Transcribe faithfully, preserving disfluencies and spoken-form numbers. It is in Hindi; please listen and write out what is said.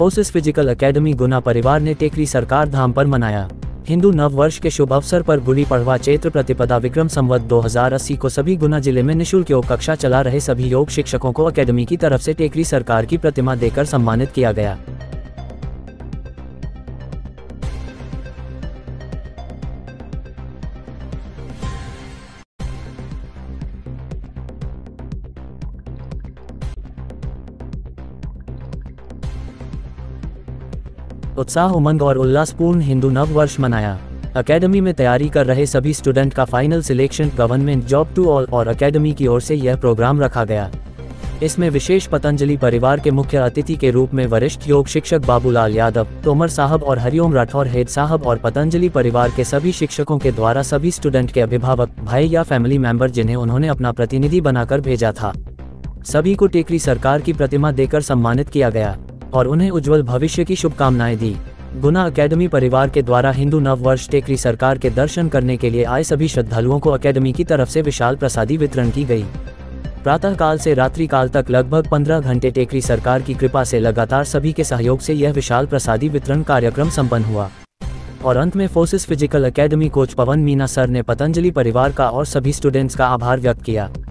फोर्सेस फिजिकल एकेडमी गुना परिवार ने टेकरी सरकार धाम पर मनाया हिंदू नव वर्ष के शुभ अवसर पर गुड़ी पड़वा चैत्र प्रतिपदा विक्रम संवत दो हज़ार अस्सी को सभी गुना जिले में निःशुल्क योग कक्षा चला रहे सभी योग शिक्षकों को एकेडमी की तरफ से टेकरी सरकार की प्रतिमा देकर सम्मानित किया गया। उत्साह, उमंग और उल्लासपूर्ण हिंदू नव वर्ष मनाया। एकेडमी में तैयारी कर रहे सभी स्टूडेंट का final selection government job to all और एकेडमी की ओर से यह प्रोग्राम रखा गया। इसमें विशेष पतंजलि परिवार के मुख्य अतिथि के रूप में वरिष्ठ योग शिक्षक बाबूलाल यादव, तोमर साहब और हरिओम राठौर हेड साहब और पतंजलि परिवार के सभी शिक्षकों के द्वारा सभी स्टूडेंट के अभिभावक, भाई या फैमिली मेंबर जिन्हें उन्होंने अपना प्रतिनिधि बनाकर भेजा था, सभी को टेकरी सरकार की प्रतिमा देकर सम्मानित किया गया और उन्हें उज्जवल भविष्य की शुभकामनाएं दी। गुना एकेडमी परिवार के द्वारा हिंदू नव वर्ष टेकरी सरकार के दर्शन करने के लिए आए सभी श्रद्धालुओं को एकेडमी की तरफ से विशाल प्रसादी वितरण की गई। प्रातः काल से रात्रि काल तक लगभग पंद्रह घंटे टेकरी सरकार की कृपा से लगातार सभी के सहयोग से यह विशाल प्रसादी वितरण कार्यक्रम संपन्न हुआ और अंत में forces physical academy coach Pawan Meena sir ने पतंजलि परिवार का और सभी स्टूडेंट्स का आभार व्यक्त किया।